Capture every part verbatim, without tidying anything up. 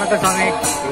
சாமி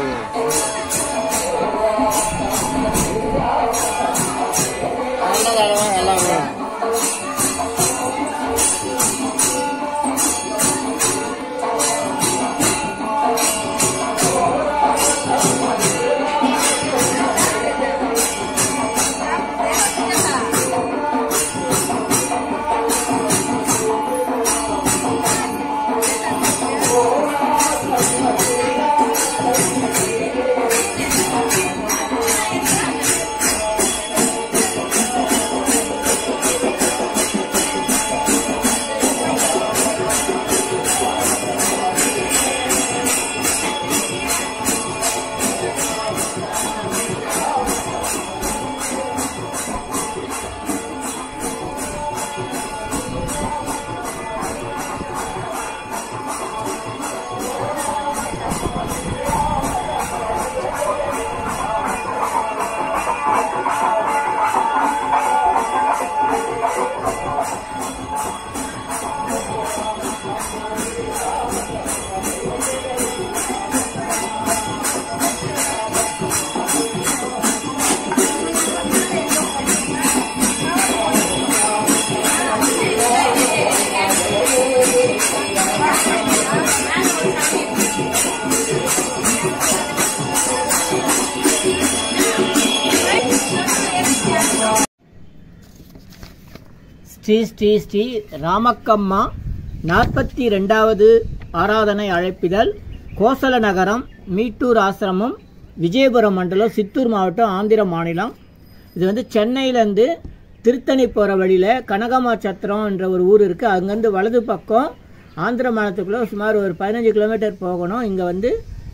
ஸ்ரீ ஸ்ரீ ஸ்ரீ ராமக்கம்மா நாற்பத்தி ரெண்டாவது ஆராதனை அழைப்பிதழ் கோசல நகரம் மீட்டூர் ஆசிரமம் விஜயபுரம் மண்டலம் சித்தூர் மாவட்டம் ஆந்திர மாநிலம். இது வந்து சென்னையிலேருந்து திருத்தணி போகிற வழியில் கனகமா சத்திரம் என்ற ஒரு ஊர் இருக்குது. அங்கேருந்து வலது பக்கம் ஆந்திர மாநிலத்துக்குள்ளே சுமார் ஒரு பதினஞ்சு கிலோமீட்டர் போகணும். இங்கே வந்து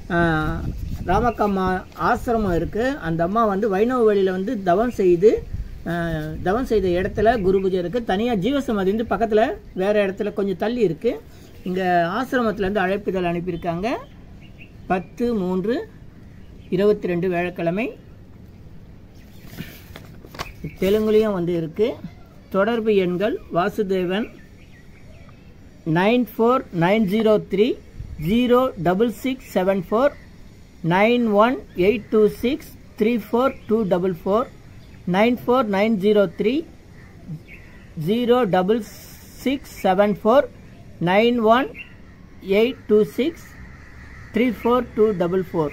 ராமக்கம்மா ஆசிரமம் இருக்குது. அந்த அம்மா வந்து வைணவ வழியில் வந்து தவம் செய்து தவம் செய்த இடத்துல குரு பூஜை இருக்குது. தனியாக ஜீவசமாதி வந்து பக்கத்தில் வேறு இடத்துல கொஞ்சம் தள்ளி இருக்குது. இங்கே ஆசிரமத்துலேருந்து அழைப்புதல் அனுப்பியிருக்காங்க. பத்து மூன்று இருபத்தி ரெண்டு வேழக்கிழமை. தெலுங்குலேயும் வந்து இருக்குது. தொடர்பு எண்கள் Vasudevan nine four nine zero three zero double six seven four nine one eight two six three four two double four nine four nine zero three zero double six seven four nine one eight two six three four two double four.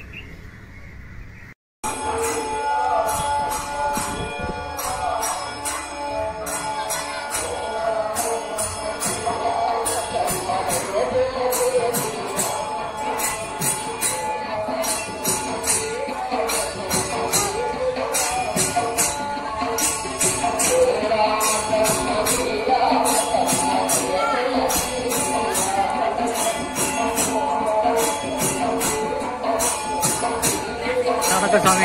சாமி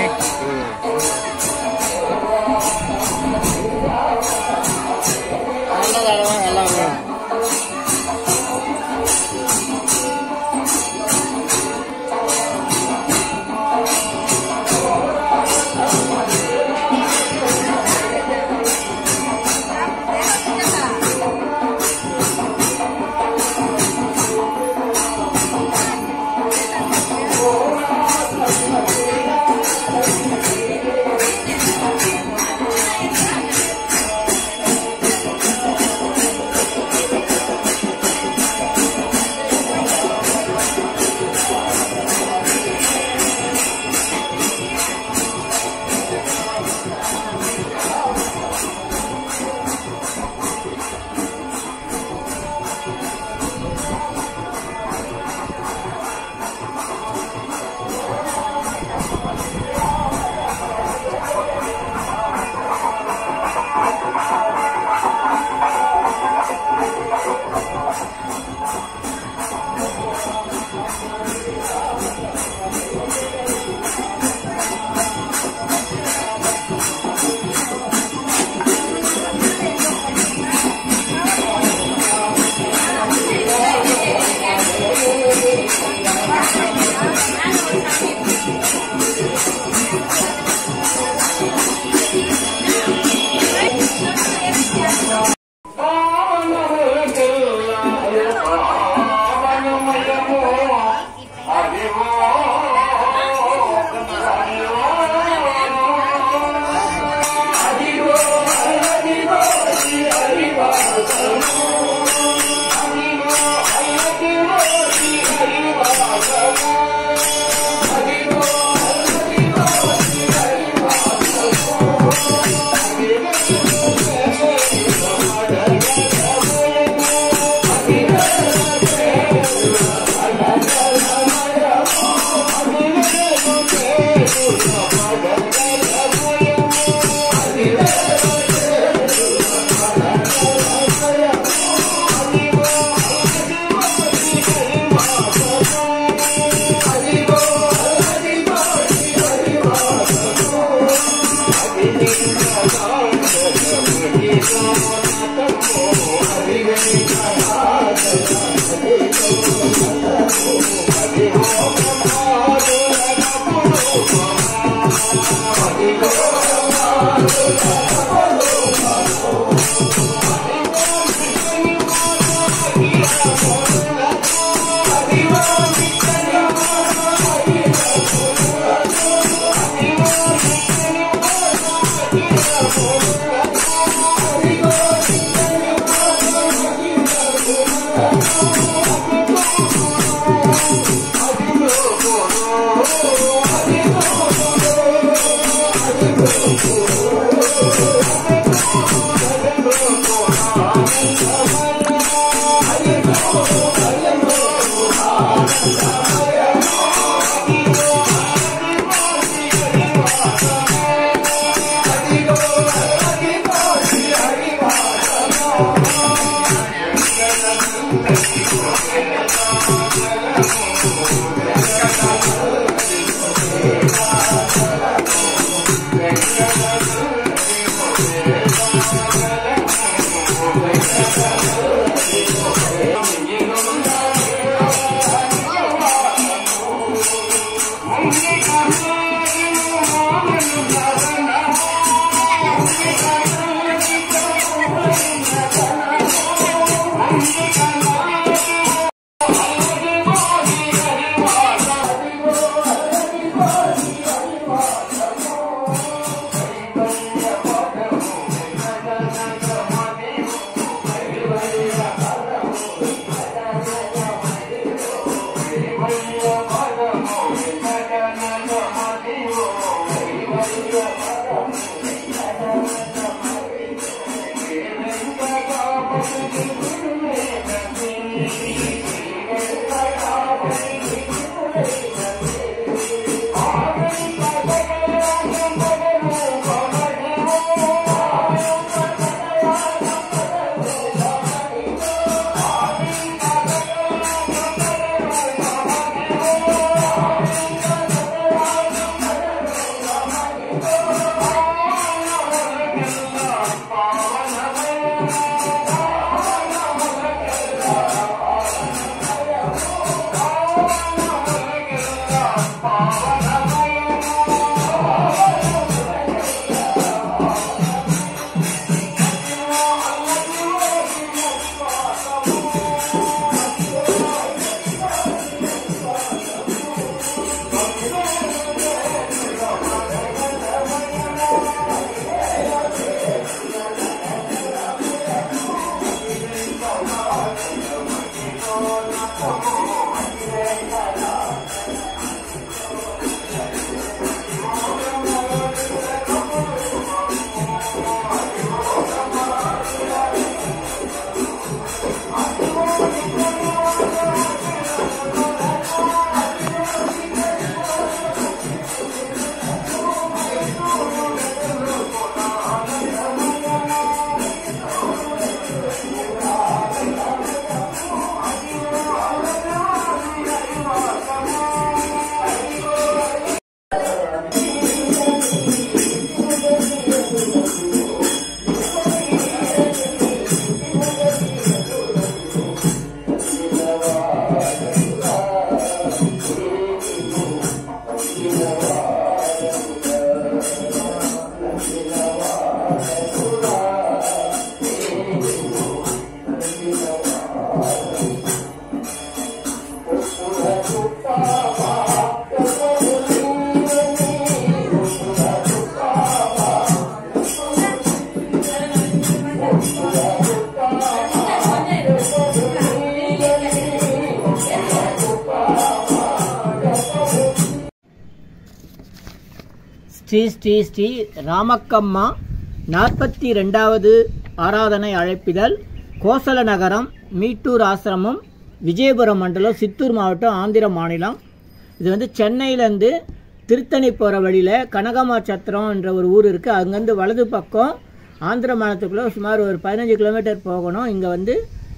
ஸ்ரீ ஸ்ரீ ஸ்ரீ ராமக்கம்மா நாற்பத்தி ரெண்டாவது ஆராதனை அழைப்பிதழ் கோசல நகரம் மீட்டூர் ஆசிரமம் விஜயபுரம் மண்டலம் சித்தூர் மாவட்டம் ஆந்திர மாநிலம். இது வந்து சென்னையிலேருந்து திருத்தணி போகிற வழியில் கனகம்மா சத்திரம் என்ற ஒரு ஊர் இருக்குது. அங்கேருந்து வலது பக்கம் ஆந்திர மாநிலத்துக்குள்ளே சுமார் ஒரு பதினஞ்சு கிலோமீட்டர் போகணும். இங்கே வந்து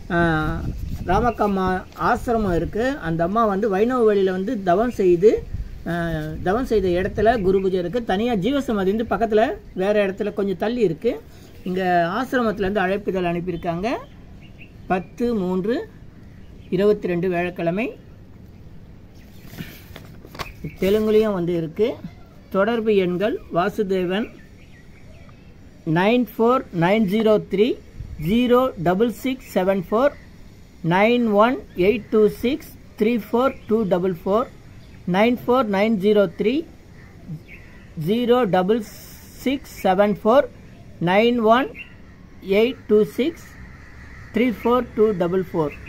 ராமக்கம்மா ஆசிரமம் இருக்குது. அந்த அம்மா வந்து வைணவ வழியில் வந்து தவம் செய்து தவம் செய்த இடத்துல குரு பூஜை இருக்குது. தனியாக ஜீவசமாதி வந்து பக்கத்தில் வேறு இடத்துல கொஞ்சம் தள்ளி இருக்குது. இங்கே ஆசிரமத்துலேருந்து அழைப்பிதழ் அனுப்பியிருக்காங்க. பத்து மூன்று இருபத்தி ரெண்டு வேழக்கிழமை. தெலுங்குலேயும் வந்து இருக்குது. தொடர்பு எண்கள் Vasudevan nine four nine zero three zero double six seven four nine one eight two six three four two double four nine four nine zero three zero double six seven four nine one eight two six three four two double four.